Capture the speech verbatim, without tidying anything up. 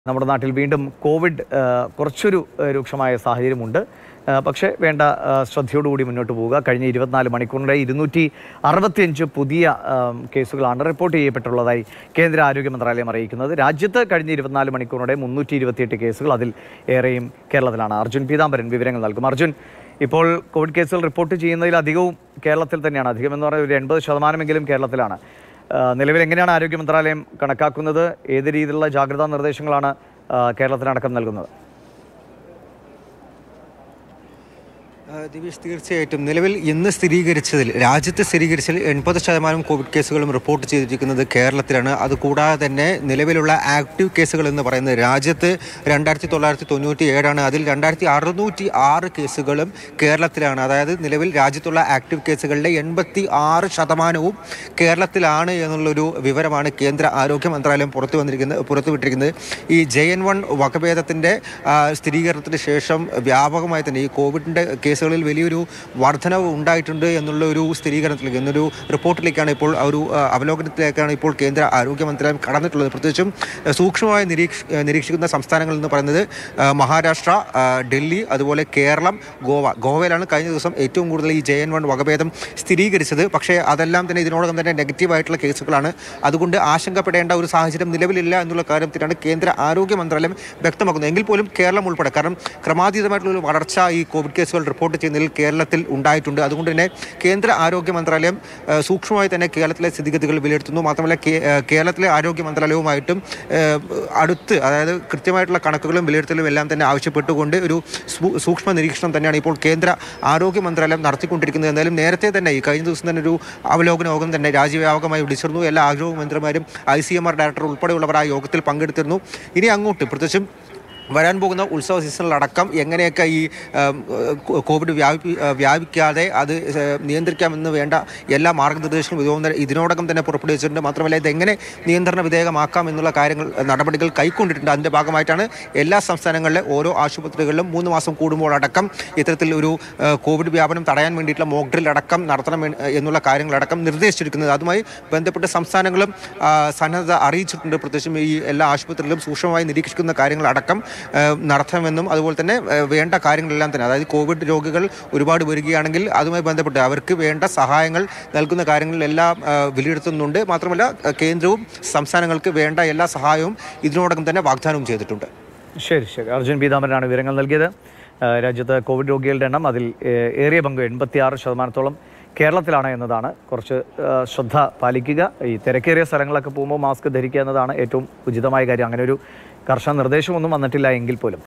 നമ്മുടെ നാട്ടിൽ വീണ്ടും കോവിഡ് കുറച്ചൊരു രൂക്ഷമായ സാഹചര്യമുണ്ട്. പക്ഷേ വേണ്ട ശ്രദ്ധയോടുകൂടി മുന്നോട്ട് പോവുക. കഴിഞ്ഞ ഇരുപത്തിനാല് മണിക്കൂറിൻ്റെ ഇരുന്നൂറ്റി അറുപത്തിയഞ്ച് പുതിയ കേസുകളാണ് റിപ്പോർട്ട് ചെയ്യപ്പെട്ടുള്ളതായി കേന്ദ്ര ആരോഗ്യ മന്ത്രാലയം അറിയിക്കുന്നത്. രാജ്യത്ത് കഴിഞ്ഞ ഇരുപത്തിനാല് മണിക്കൂറിടെ മുന്നൂറ്റി ഇരുപത്തിയെട്ട് കേസുകൾ, അതിൽ ഏറെയും കേരളത്തിലാണ്. അർജുൻ പീതാംബരൻ വിവരങ്ങൾ നൽകും. അർജുൻ, ഇപ്പോൾ കോവിഡ് കേസുകൾ റിപ്പോർട്ട് ചെയ്യുന്നതിൽ അധികവും കേരളത്തിൽ തന്നെയാണ്. അധികം എന്ന് പറയുന്നത് ഒരു എൺപത് ശതമാനമെങ്കിലും കേരളത്തിലാണ്. നിലവിൽ എങ്ങനെയാണ് ആരോഗ്യ മന്ത്രാലയം കണക്കാക്കുന്നത്? ഏത് രീതിയിലുള്ള ജാഗ്രതാ നിർദ്ദേശങ്ങളാണ് കേരളത്തിനടക്കം നൽകുന്നത്? ദിവേഷ്, തീർച്ചയായിട്ടും നിലവിൽ ഇന്ന് സ്ഥിരീകരിച്ചതിൽ രാജ്യത്ത് സ്ഥിരീകരിച്ചതിൽ എൺപത് ശതമാനം കോവിഡ് കേസുകളും റിപ്പോർട്ട് ചെയ്തിരിക്കുന്നത് കേരളത്തിലാണ്. അതുകൂടാതെ തന്നെ നിലവിലുള്ള ആക്റ്റീവ് കേസുകൾ എന്ന് പറയുന്നത് രാജ്യത്ത് രണ്ടായിരത്തി തൊള്ളായിരത്തി തൊണ്ണൂറ്റി ഏഴാണ്. അതിൽ രണ്ടായിരത്തി അറുന്നൂറ്റി ആറ് കേസുകളും കേരളത്തിലാണ്. അതായത് നിലവിൽ രാജ്യത്തുള്ള ആക്റ്റീവ് കേസുകളുടെ എൺപത്തി ആറ് ശതമാനവും കേരളത്തിലാണ് എന്നുള്ളൊരു വിവരമാണ് കേന്ദ്ര ആരോഗ്യ മന്ത്രാലയം പുറത്തു വന്നിരിക്കുന്നത് പുറത്തുവിട്ടിരിക്കുന്നത്. ഈ ജെ എൻ വൺ വകഭേദത്തിൻ്റെ സ്ഥിരീകരണത്തിന് ശേഷം വ്യാപകമായി തന്നെ ഈ കോവിഡിൻ്റെ കേസുകളിൽ വലിയൊരു വർധനവ് ഉണ്ടായിട്ടുണ്ട് എന്നുള്ള ഒരു സ്ഥിരീകരണത്തിലേക്ക്, എന്നൊരു റിപ്പോർട്ടിലേക്കാണ് ഇപ്പോൾ ഒരു അവലോകനത്തിലേക്കാണ് ഇപ്പോൾ കേന്ദ്ര ആരോഗ്യ മന്ത്രാലയം കടന്നിട്ടുള്ളത്. പ്രത്യേകിച്ചും സൂക്ഷ്മമായി നിരീക്ഷ നിരീക്ഷിക്കുന്ന സംസ്ഥാനങ്ങൾ എന്ന് പറയുന്നത് മഹാരാഷ്ട്ര, ഡൽഹി, അതുപോലെ കേരളം, ഗോവ. ഗോവയിലാണ് കഴിഞ്ഞ ദിവസം ഏറ്റവും കൂടുതൽ ഈ ജെ എൻ വൺ വകഭേദം സ്ഥിരീകരിച്ചത്. പക്ഷേ അതെല്ലാം തന്നെ ഇതിനോടകം തന്നെ നെഗറ്റീവായിട്ടുള്ള കേസുകളാണ്. അതുകൊണ്ട് ആശങ്കപ്പെടേണ്ട ഒരു സാഹചര്യം നിലവിലില്ല എന്നുള്ള കാര്യത്തിലാണ് കേന്ദ്ര ആരോഗ്യ മന്ത്രാലയം വ്യക്തമാക്കുന്നത്. എങ്കിൽ പോലും കേരളം ഉൾപ്പെടെ, കാരണം ക്രമാതീതമായിട്ടുള്ള ഒരു വളർച്ച ഈ കോവിഡ് കേസുകൾ റിപ്പോർട്ട് ചെയ്യുന്നതിൽ കേരളത്തിൽ ഉണ്ടായിട്ടുണ്ട്. അതുകൊണ്ട് തന്നെ കേന്ദ്ര ആരോഗ്യ മന്ത്രാലയം സൂക്ഷ്മമായി തന്നെ കേരളത്തിലെ സ്ഥിതിഗതികൾ വിലയിരുത്തുന്നു. മാത്രമല്ല കേരളത്തിലെ ആരോഗ്യ മന്ത്രാലയവുമായിട്ടും അടുത്ത്, അതായത് കൃത്യമായിട്ടുള്ള കണക്കുകളും വിലയിരുത്തലും എല്ലാം തന്നെ ആവശ്യപ്പെട്ടുകൊണ്ട് ഒരു സൂക്ഷ്മ നിരീക്ഷണം തന്നെയാണ് ഇപ്പോൾ കേന്ദ്ര ആരോഗ്യ മന്ത്രാലയം നടത്തിക്കൊണ്ടിരിക്കുന്നത്. എന്തായാലും നേരത്തെ തന്നെ ഈ കഴിഞ്ഞ ദിവസം തന്നെ ഒരു അവലോകന യോഗം തന്നെ രാജ്യവ്യാപകമായി വിളിച്ചിരുന്നു. എല്ലാ ആരോഗ്യ മന്ത്രിമാരും I C M R director ഉൾപ്പെടെയുള്ളവർ ആ യോഗത്തിൽ പങ്കെടുത്തിരുന്നു. ഇനി അങ്ങോട്ട് പ്രത്യേകിച്ചും വരാൻ പോകുന്ന ഉത്സവ സീസണിലടക്കം എങ്ങനെയൊക്കെ ഈ കോവിഡ് വ്യാപി വ്യാപിക്കാതെ അത് നിയന്ത്രിക്കാമെന്ന് വേണ്ട എല്ലാ മാർഗ്ഗനിർദ്ദേശങ്ങളും ഇതോ ഇതിനോടകം തന്നെ പുറപ്പെടുവിച്ചിട്ടുണ്ട്. മാത്രമല്ല ഇതെങ്ങനെ നിയന്ത്രണ വിധേയമാക്കാം എന്നുള്ള കാര്യങ്ങൾ നടപടികൾ കൈക്കൊണ്ടിട്ടുണ്ട്. അതിൻ്റെ ഭാഗമായിട്ടാണ് എല്ലാ സംസ്ഥാനങ്ങളിലെ ഓരോ ആശുപത്രികളിലും മൂന്ന് മാസം കൂടുമ്പോൾ അടക്കം ഇത്തരത്തിൽ ഒരു കോവിഡ് വ്യാപനം തടയാൻ വേണ്ടിയിട്ടുള്ള മോക്ക് ഡ്രിൽ അടക്കം നടത്തണം എന്നുള്ള കാര്യങ്ങളടക്കം നിർദ്ദേശിച്ചിരിക്കുന്നത്. അതുമായി ബന്ധപ്പെട്ട് സംസ്ഥാനങ്ങളും സന്നദ്ധത അറിയിച്ചിട്ടുണ്ട്. പ്രത്യേകിച്ചും ഈ എല്ലാ ആശുപത്രികളിലും സൂക്ഷ്മമായി നിരീക്ഷിക്കുന്ന കാര്യങ്ങളടക്കം നടത്തണമെന്നും അതുപോലെ തന്നെ വേണ്ട കാര്യങ്ങളെല്ലാം തന്നെ, അതായത് കോവിഡ് രോഗികൾ ഒരുപാട് വരികയാണെങ്കിൽ അതുമായി ബന്ധപ്പെട്ട് അവർക്ക് വേണ്ട സഹായങ്ങൾ നൽകുന്ന കാര്യങ്ങളിലെല്ലാം വിലയിരുത്തുന്നുണ്ട്. മാത്രമല്ല കേന്ദ്രവും സംസ്ഥാനങ്ങൾക്ക് വേണ്ട എല്ലാ സഹായവും ഇതിനോടകം തന്നെ വാഗ്ദാനവും ചെയ്തിട്ടുണ്ട്. ശരി ശരി അർജുൻ പീതാംബരനാണ് വിവരങ്ങൾ നൽകിയത്. രാജ്യത്ത് കോവിഡ് രോഗികളുടെ എണ്ണം അതിൽ ഏറിയ പങ്ക് എൺപത്തി ആറ് ശതമാനത്തോളം കേരളത്തിലാണ് എന്നതാണ്. കുറച്ച് ശ്രദ്ധ പാലിക്കുക. ഈ തിരക്കേറിയ സ്ഥലങ്ങളൊക്കെ പോകുമ്പോൾ മാസ്ക് ധരിക്കുക എന്നതാണ് ഏറ്റവും ഉചിതമായ കാര്യം. അങ്ങനെ ഒരു കർശന നിർദ്ദേശമൊന്നും വന്നിട്ടില്ല എങ്കിൽ പോലും